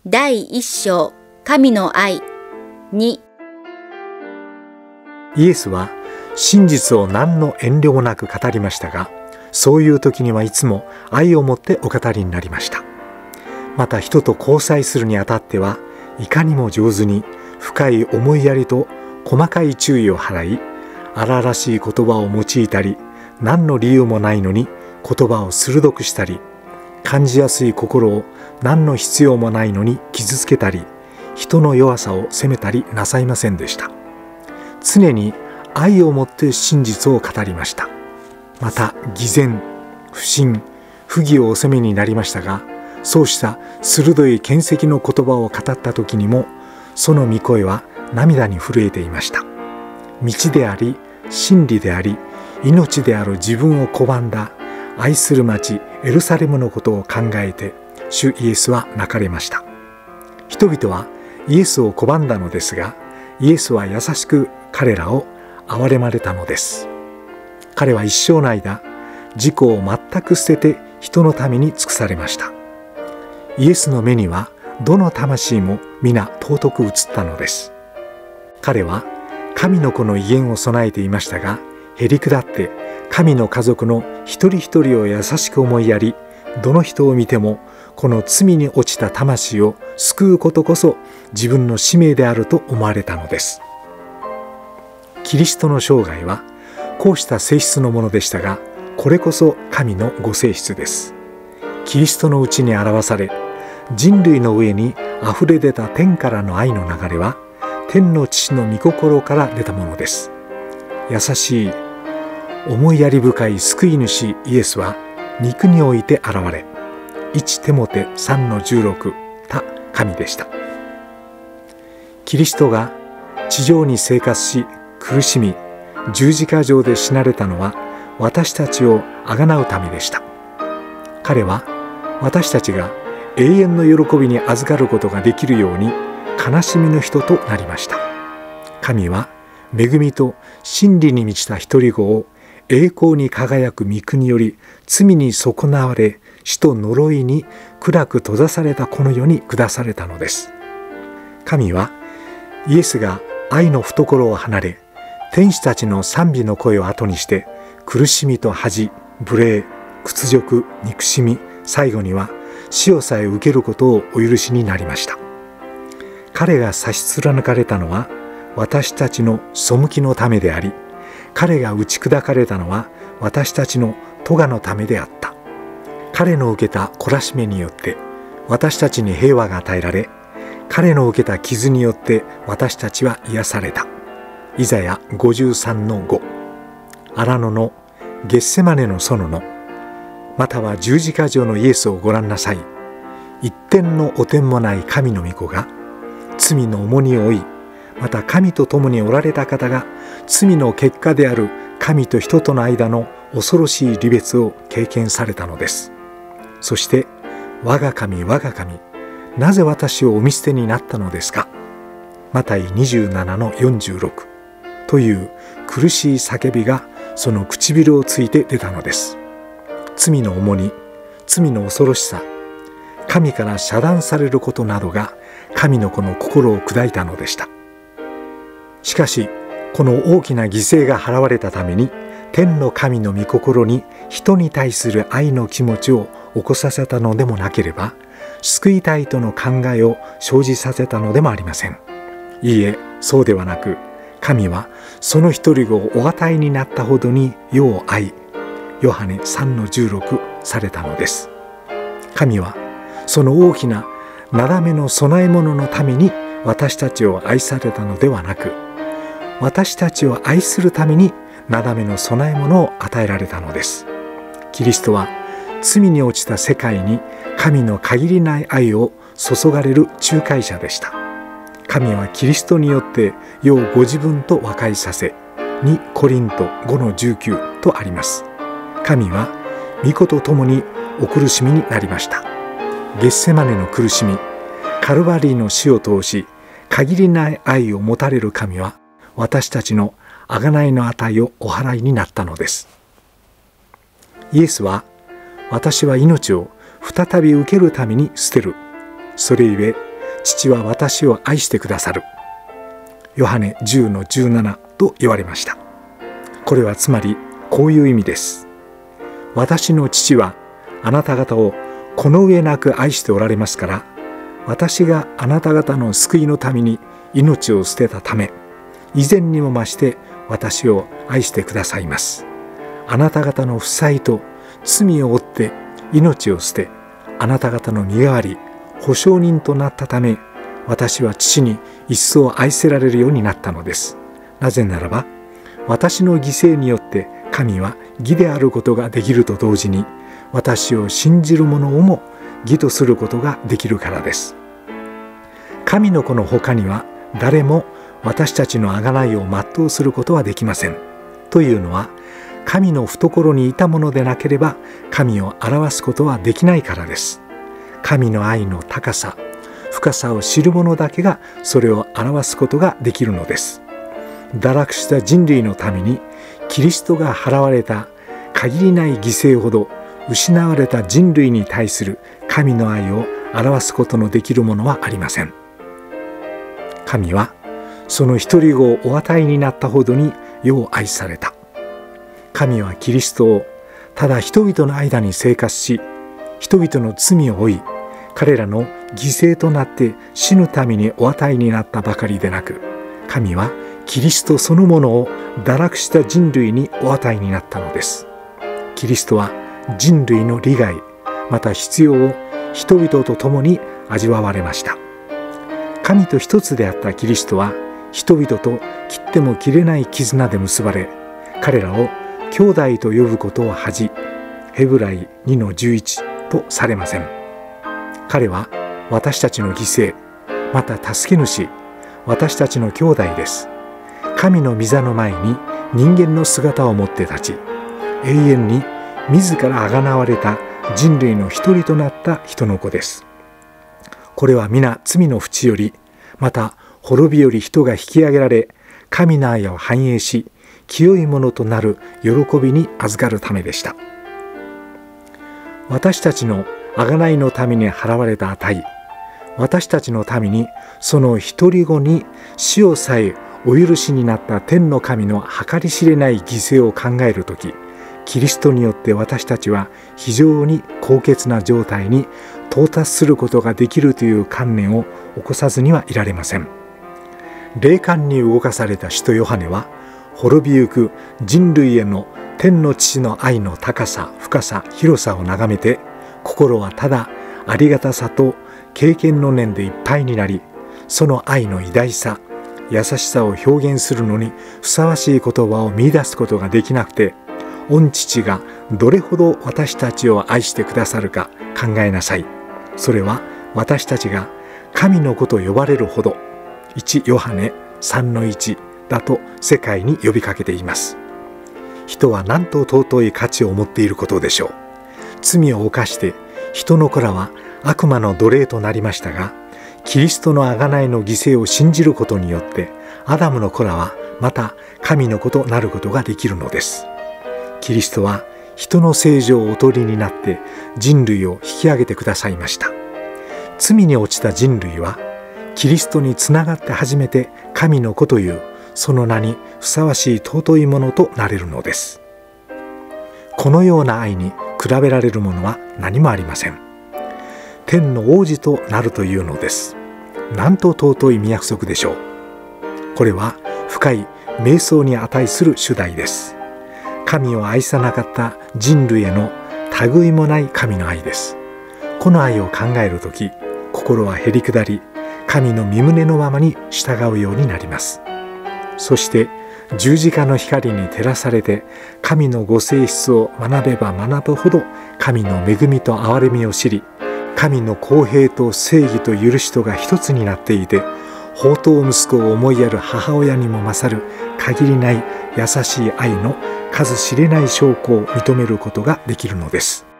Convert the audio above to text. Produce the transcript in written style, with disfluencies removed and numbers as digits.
第一章、神の愛。2。 イエスは真実を何の遠慮もなく語りましたが、そういう時にはいつも愛を持ってお語りになりました。また人と交際するにあたっては、いかにも上手に深い思いやりと細かい注意を払い、荒々しい言葉を用いたり、何の理由もないのに言葉を鋭くしたり、感じやすい心を何の必要もないのに傷つけたり、人の弱さを責めたりなさいませんでした。常に愛をもって真実を語りました。また偽善、不信、不義をお責めになりましたが、そうした鋭い剣跡の言葉を語った時にも、その御声は涙に震えていました。道であり、真理であり、命である自分を拒んだ愛する町エルサレムのことを考えて、主イエスは泣かれました。人々はイエスを拒んだのですが、イエスは優しく彼らを憐れまれたのです。彼は一生の間、自己を全く捨てて人のために尽くされました。イエスの目にはどの魂も皆尊く映ったのです。彼は神の子の威厳を備えていましたが、へりくだって神の家族の一人一人を優しく思いやり、どの人を見てもこの罪に落ちた魂を救うことこそ自分の使命であると思われたのです。キリストの生涯はこうした性質のものでしたが、これこそ神のご性質です。キリストのうちに表され、人類の上にあふれ出た天からの愛の流れは、天の父の御心から出たものです。優しい、思いやり深い救い主イエスは肉において現れ、1テモテ 3-16 他神でした。キリストが地上に生活し苦しみ、十字架上で死なれたのは私たちをあがなうためでした。彼は私たちが永遠の喜びに預かることができるように悲しみの人となりました。神は恵みと真理に満ちた独り子を栄光に輝く御国より罪に損なわれ、死と呪いに暗く閉ざされたこの世に下されたのです。神はイエスが愛の懐を離れ、天使たちの賛美の声を後にして、苦しみと恥、無礼、屈辱、憎しみ、最後には死をさえ受けることをお許しになりました。彼が差し貫かれたのは私たちの背きのためであり、彼が打ち砕かれたのは私たちの咎のためであった。彼の受けた懲らしめによって私たちに平和が与えられ、彼の受けた傷によって私たちは癒された。イザヤ 53-5。荒野のゲッセマネの園の、または十字架上のイエスをご覧なさい。一点の汚点もない神の御子が罪の重荷を負い、また神と共におられた方が罪の結果である神と人との間の恐ろしい離別を経験されたのです。そして我が神我が神、なぜ私をお見捨てになったのですか。マタイ 27-46 という苦しい叫びがその唇をついて出たのです。罪の重荷、罪の恐ろしさ、神から遮断されることなどが神の子の心を砕いたのでした。しかしこの大きな犠牲が払われたために、天の神の御心に人に対する愛の気持ちを起こさせたのでもなければ、救いたいとの考えを生じさせたのでもありません。いいえ、そうではなく、神はその一人子をお与えになったほどに世を愛、ヨハネ 3-16 されたのです。神はその大きななだめの供え物のために私たちを愛されたのではなく、私たちを愛するためになだめの供え物を与えられたのです。キリストは罪に落ちた世界に神の限りない愛を注がれる仲介者でした。神はキリストによって世をご自分と和解させ、2コリント 5-19 とあります。神は御子と共にお苦しみになりました。ゲッセマネの苦しみ、カルバリーの死を通し、限りない愛を持たれる神は私たちの贖いの値をお払いになったのです。イエスは、私は命を再び受けるために捨てる。それゆえ父は私を愛してくださる。ヨハネ 10:17 と言われました。これはつまりこういう意味です。私の父はあなた方をこの上なく愛しておられますから、私があなた方の救いのために命を捨てたため、以前にも増して私を愛してくださいます。あなた方の負債と罪を負って命を捨て、あなた方の身代わり、保証人となったため、私は父に一層愛せられるようになったのです。なぜならば、私の犠牲によって神は義であることができると同時に、私を信じる者をも義とすることができるからです。神の子の他には誰も私たちの贖いを全うすることはできません。というのは、神の懐にいたものでなければ神を表すことはできないからです。神の愛の高さ、深さを知る者だけがそれを表すことができるのです。堕落した人類のためにキリストが払われた限りない犠牲ほど、失われた人類に対する神の愛を表すことのできるものはありません。神はその一人子をお与えになったほどに世を愛された。神はキリストをただ人々の間に生活し、人々の罪を負い、彼らの犠牲となって死ぬためにお与えになったばかりでなく、神はキリストそのものを堕落した人類にお与えになったのです。キリストは人類の利害、また必要を人々と共に味わわれました。神と一つであったキリストは人々と切っても切れない絆で結ばれ、彼らを兄弟と呼ぶことを恥じ、ヘブライ 2:11 とされません。彼は私たちの犠牲、また助け主、私たちの兄弟です。神の御座の前に人間の姿を持って立ち、永遠に自らあがなわれた人類の一人となった人の子です。これは皆罪の淵より、また滅びより人が引き上げられ、神の愛を反映し、清いものとなる喜びに預かるためでした。私たちの贖いのために払われた値、私たちのためにその一人子に死をさえお許しになった天の神の計り知れない犠牲を考えるとき、キリストによって私たちは非常に高潔な状態に到達することができるという観念を起こさずにはいられません。霊感に動かされた使徒ヨハネは、滅びゆく人類への天の父の愛の高さ、深さ、広さを眺めて、心はただありがたさと経験の念でいっぱいになり、その愛の偉大さ、優しさを表現するのにふさわしい言葉を見出すことができなくて、御父がどれほど私たちを愛してくださるか考えなさい。それは私たちが神の子と呼ばれるほど、1ヨハネ 3:1 だと世界に呼びかけています。人はなんと尊い価値を持っていることでしょう。罪を犯して人の子らは悪魔の奴隷となりましたが、キリストの贖いの犠牲を信じることによってアダムの子らはまた神の子となることができるのです。キリストは人の聖女をお取りになって人類を引き上げてくださいました。罪に落ちた人類はキリストにつながって初めて神の子というその名にふさわしい尊いものとなれるのです。このような愛に比べられるものは何もありません。天の王子となるというのです。なんと尊い御約束でしょう。これは深い瞑想に値する主題です。神を愛さなかった人類への類いもない神の愛です。この愛を考えるとき、心はへりくだり、神の御胸のままに従うようになります。そして十字架の光に照らされて、神のご性質を学べば学ぶほど神の恵みと憐れみを知り、神の公平と正義と許しとが一つになっていて、放蕩息子を思いやる母親にも勝る限りない優しい愛の数知れない証拠を認めることができるのです。